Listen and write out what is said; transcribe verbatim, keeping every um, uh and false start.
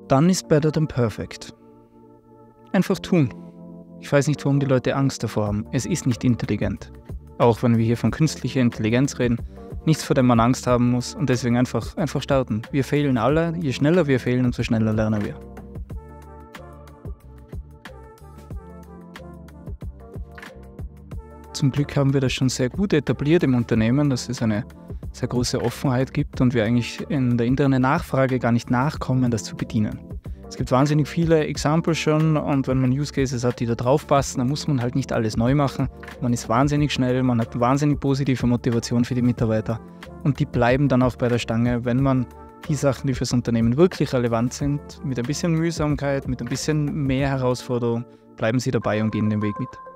Done is better than perfect. Einfach tun. Ich weiß nicht, warum die Leute Angst davor haben. Es ist nicht intelligent. Auch wenn wir hier von künstlicher Intelligenz reden. Nichts, vor dem man Angst haben muss und deswegen einfach, einfach starten. Wir fehlen alle. Je schneller wir fehlen, umso schneller lernen wir. Zum Glück haben wir das schon sehr gut etabliert im Unternehmen, dass es eine sehr große Offenheit gibt und wir eigentlich in der internen Nachfrage gar nicht nachkommen, das zu bedienen. Es gibt wahnsinnig viele Examples schon und wenn man Use Cases hat, die da drauf passen, dann muss man halt nicht alles neu machen. Man ist wahnsinnig schnell, man hat wahnsinnig positive Motivation für die Mitarbeiter und die bleiben dann auch bei der Stange, wenn man die Sachen, die fürs Unternehmen wirklich relevant sind, mit ein bisschen Mühsamkeit, mit ein bisschen mehr Herausforderung, bleiben sie dabei und gehen den Weg mit.